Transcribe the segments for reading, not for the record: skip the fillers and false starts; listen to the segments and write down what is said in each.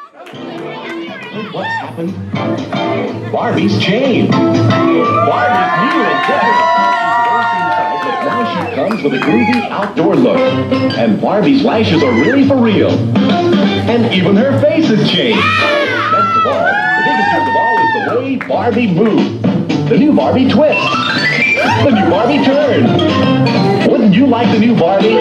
What's happened? Barbie's changed. Barbie's new and different. But now she comes with a groovy outdoor look. And Barbie's lashes are really for real. And even her face has changed. Best of all, the biggest news of all is the way Barbie moves. The new Barbie twist. The new Barbie turn. Wouldn't you like the new Barbie?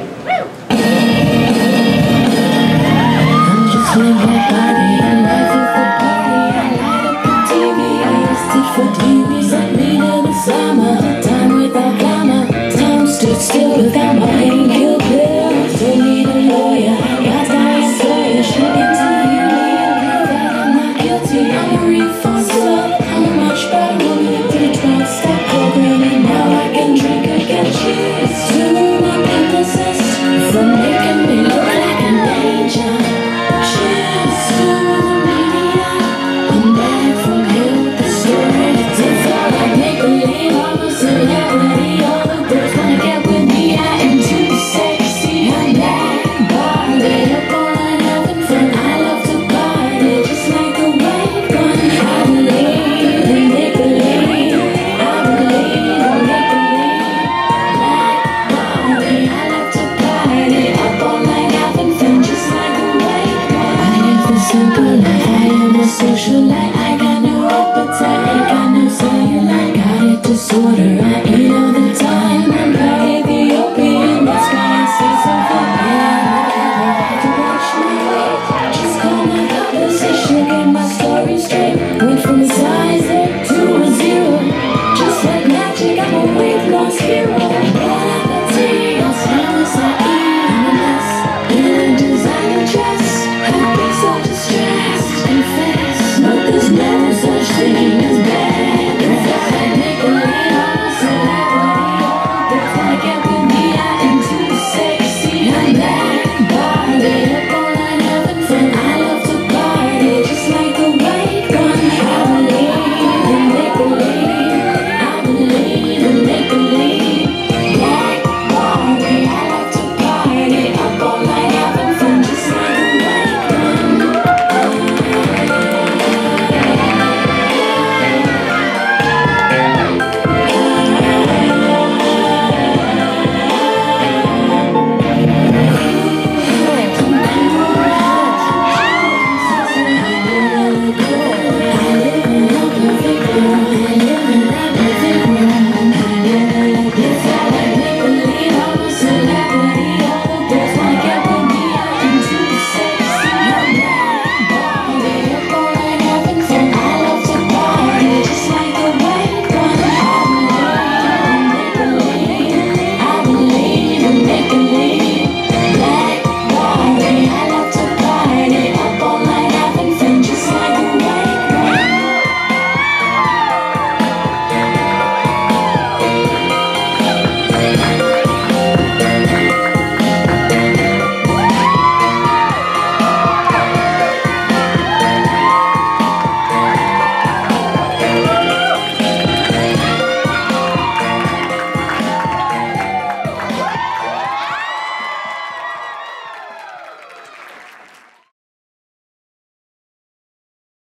Still without my angel bill, don't need a lawyer. Got my soul, she can tell you that I'm not guilty. I'm a reformed slut. I'm a much better woman through 12-step programming. Now I can drink again. Cheers to my publicist for making me look like an angel. Cheers to the media. I'm back from hell with the story. It's all like make-believe. I'm a celebrity. All the girls wanna get with me. I am too sexy. I'm that Barbie. Up all and having fun. I love to party just like the white one. I believe in make-believe. I believe in make-believe. Like Barbie. I love to party. Up all night having fun just like the white one. I live a simple life. I am a social